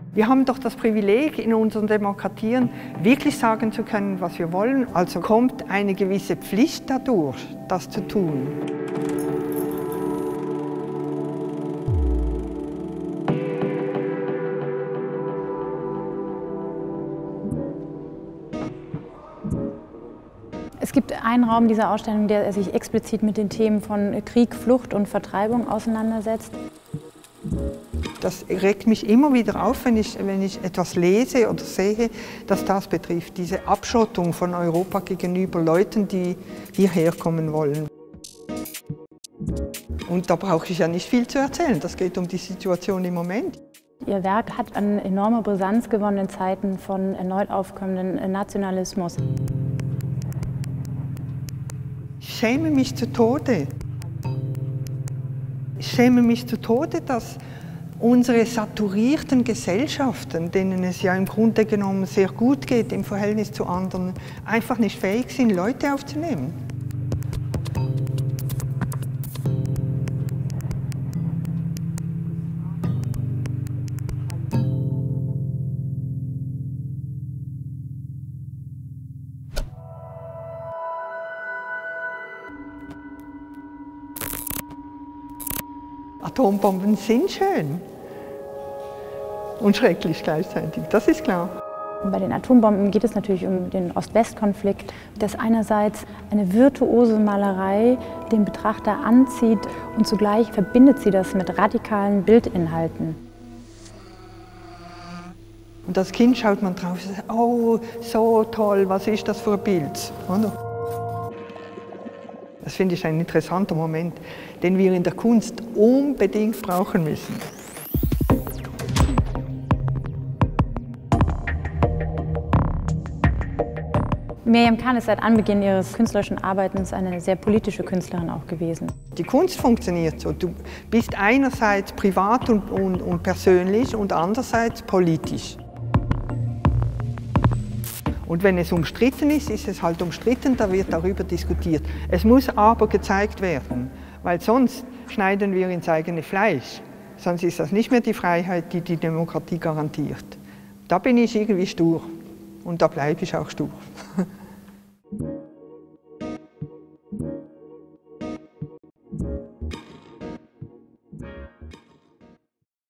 Wir haben doch das Privileg, in unseren Demokratien wirklich sagen zu können, was wir wollen. Also kommt eine gewisse Pflicht dadurch, das zu tun. Es gibt einen Raum dieser Ausstellung, der sich explizit mit den Themen von Krieg, Flucht und Vertreibung auseinandersetzt. Das regt mich immer wieder auf, wenn ich etwas lese oder sehe, dass das betrifft, diese Abschottung von Europa gegenüber Leuten, die hierher kommen wollen. Und da brauche ich ja nicht viel zu erzählen, das geht um die Situation im Moment. Ihr Werk hat an enorme Brisanz gewonnen in Zeiten von erneut aufkommenden Nationalismus. Ich schäme mich zu Tode. Ich schäme mich zu Tode, dass unsere saturierten Gesellschaften, denen es ja im Grunde genommen sehr gut geht im Verhältnis zu anderen, einfach nicht fähig sind, Leute aufzunehmen. Atombomben sind schön und schrecklich gleichzeitig, das ist klar. Bei den Atombomben geht es natürlich um den Ost-West-Konflikt, dass einerseits eine virtuose Malerei den Betrachter anzieht und zugleich verbindet sie das mit radikalen Bildinhalten. Und als Kind schaut man drauf und sagt, oh, so toll, was ist das für ein Bild? Oder? Das finde ich ein interessanter Moment, den wir in der Kunst unbedingt brauchen müssen. Miriam Khan ist seit Anbeginn ihres künstlerischen Arbeitens eine sehr politische Künstlerin auch gewesen. Die Kunst funktioniert so. Du bist einerseits privat und persönlich und andererseits politisch. Und wenn es umstritten ist, ist es halt umstritten, da wird darüber diskutiert. Es muss aber gezeigt werden, weil sonst schneiden wir ins eigene Fleisch. Sonst ist das nicht mehr die Freiheit, die die Demokratie garantiert. Da bin ich irgendwie stur und da bleibe ich auch stur.